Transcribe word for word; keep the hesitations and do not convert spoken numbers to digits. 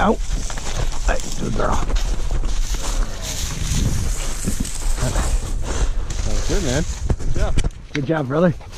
Out. Hey, good girl. That was good, man. Good job. Good job, brother.